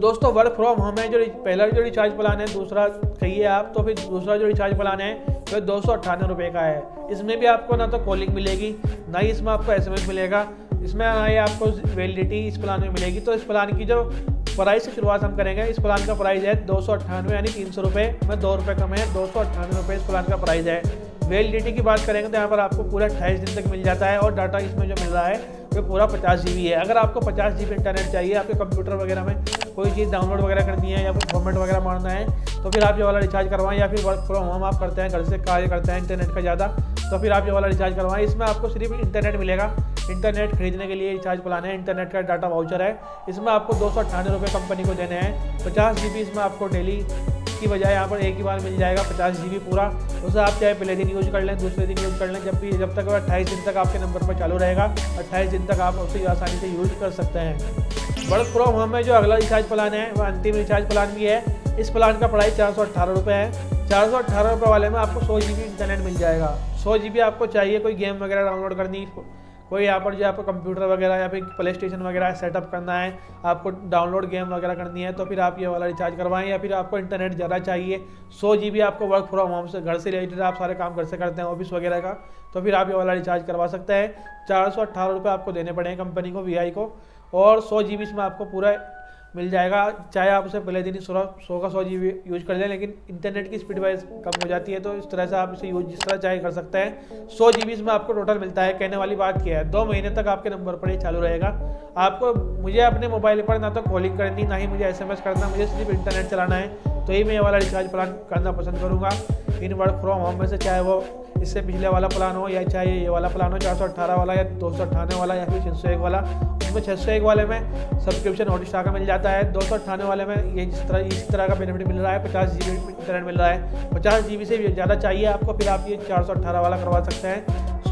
दोस्तों work from home है, जो पहला जो रिचार्ज प्लान है, दूसरा कहिए आप तो फिर दूसरा जो रिचार्ज प्लान है वह 298 रुपये का है। इसमें भी आपको ना तो कॉलिंग मिलेगी, ना ही इसमें आपको SMS मिलेगा, इसमें ना ही आपको वैलिडिटी इस प्लान में मिलेगी। तो इस प्लान की जो प्राइस की शुरुआत हम करेंगे, इस प्लान का प्राइस है 298 यानी 300 रुपये में 2 रुपये कम है, 298 रुपये इस प्लान का प्राइस है। वैलिडिटी की बात करेंगे तो यहाँ पर आपको पूरा 28 दिन तक मिल जाता है और डाटा इसमें जो मिल रहा है वो पूरा 50 GB है। अगर आपको 50 GB इंटरनेट चाहिए, आपके कंप्यूटर वगैरह में कोई चीज़ डाउनलोड वगैरह करनी है या फिर फॉर्मेट वगैरह मारना है, तो फिर आप ये वाला रिचार्ज करवाएं। या फिर वर्क फ्रॉम होम आप करते हैं, घर से कार्य करते हैं इंटरनेट का ज़्यादा, तो फिर आप ये वाला रिचार्ज करवाएं। इसमें आपको सिर्फ इंटरनेट मिलेगा, इंटरनेट खरीदने के लिए रिचार्ज प्लान है, इंटरनेट का डाटा वाउचर है। इसमें आपको 298 रुपये कंपनी को देने हैं। 50 GB इसमें आपको डेली की बजाय यहाँ पर एक ही बार मिल जाएगा 50 GB पूरा। उसे आप चाहे पहले दिन यूज कर लें, दूसरे दिन यूज कर लें, जब तक 28 दिन तक आपके नंबर पर चालू रहेगा, 28 दिन तक आप उसे आसानी से यूज कर सकते हैं। वर्क फ्रॉम होम में जो अगला रिचार्ज प्लान है वह अंतिम रिचार्ज प्लान भी है। इस प्लान का प्राइस 418 रुपये है। 418 रुपये वाले में आपको 100 GB इंटरनेट मिल जाएगा। 100 GB आपको चाहिए कोई गेम वगैरह डाउनलोड करनी, कोई यहाँ पर जो आपको कंप्यूटर वगैरह या फिर प्ले स्टेशन वगैरह सेटअप करना है, आपको डाउनलोड गेम वगैरह करनी है, तो फिर आप ये वाला रिचार्ज करवाएं। या फिर आपको इंटरनेट ज़्यादा चाहिए, 100 GB आपको वर्क फ्रॉम होम से घर से रिलेटेड आप सारे काम घर से करते हैं ऑफिस वगैरह का, तो फिर आप ये वाला रिचार्ज करवा सकते हैं। 418 रुपये आपको देने पड़ेंगे कंपनी को, VI को, और 100 GB इसमें आपको पूरा मिल जाएगा। चाहे आप उसे पहले दिन ही 100 का 100 GB यूज कर लें, लेकिन इंटरनेट की स्पीड वाइज कम हो जाती है, तो इस तरह से आप इसे यूज जिस तरह चाहे कर सकते हैं। 100 GB इसमें आपको टोटल मिलता है। कहने वाली बात क्या है, 2 महीने तक आपके नंबर पर ये चालू रहेगा। आपको मुझे अपने मोबाइल पर ना तो कॉलिंग करनी, ना ही मुझे SMS करना, मुझे सिर्फ इंटरनेट चलाना है, तो ही मैं ये वाला रिचार्ज प्लान करना पसंद करूँगा इन वर्क फ्रॉम होम में से। चाहे वो इससे पिछले वाला प्लान हो या चाहे ये वाला प्लान हो, 418 वाला या 298 वाला या फिर 601 वाला। उसमें 601 वाले में सब्सक्रिप्शन हॉटस्टार का मिल जाता है, 298 वाले में ये इस तरह का बेनिफिट मिल रहा है, 50 GB इंटरनेट मिल रहा है। 50 GB से ज़्यादा चाहिए आपको, फिर आप ये 418 वाला करवा सकते हैं।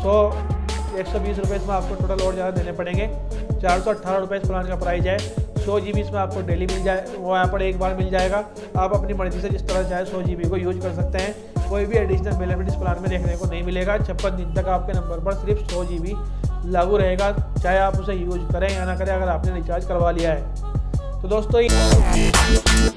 120 रुपये इसमें आपको टोटल और ज़्यादा देने पड़ेंगे। 418 रुपये इस प्लान का प्राइस है। 100 GB इसमें आपको डेली मिल जाए, वो यहाँ पर एक बार मिल जाएगा। आप अपनी मर्जी से जिस तरह चाहे 100 GB को यूज कर सकते हैं। कोई भी एडिशनल बेनिफिट इस प्लान में देखने को नहीं मिलेगा। 56 दिन तक आपके नंबर पर सिर्फ 100 GB लागू रहेगा, चाहे आप उसे यूज करें या ना करें, अगर आपने रिचार्ज करवा लिया है तो दोस्तों